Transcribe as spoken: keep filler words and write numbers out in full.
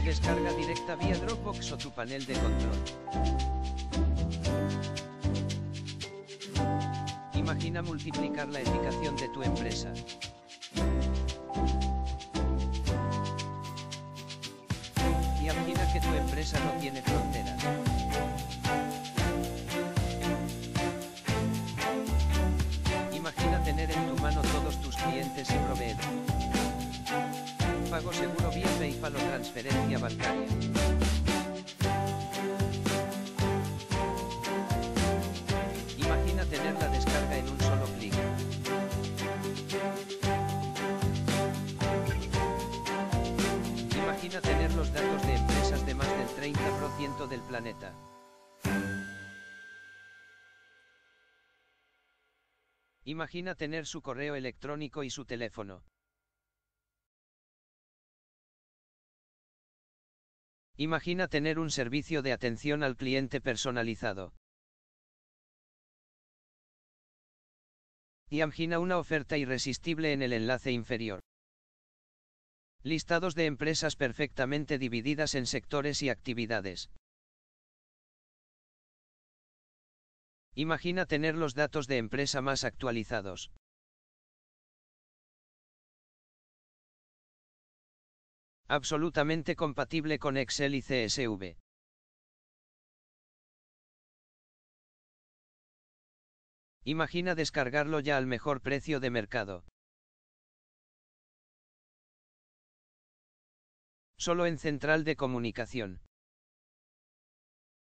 Descarga directa vía Dropbox o tu panel de control. Imagina multiplicar la eficacia de tu empresa. Imagina que tu empresa no tiene fronteras. Imagina tener en tu mano todos tus clientes y proveedores. Pago seguro vía PayPal o transferencia bancaria. Imagina tener la descarga en un solo clic. Imagina tener los datos de empresas de más del treinta por ciento del planeta. Imagina tener su correo electrónico y su teléfono. Imagina tener un servicio de atención al cliente personalizado. Imagina una oferta irresistible en el enlace inferior. Listados de empresas perfectamente divididas en sectores y actividades. Imagina tener los datos de empresa más actualizados. Absolutamente compatible con Excel y C S V. Imagina descargarlo ya al mejor precio de mercado. Solo en central de comunicación.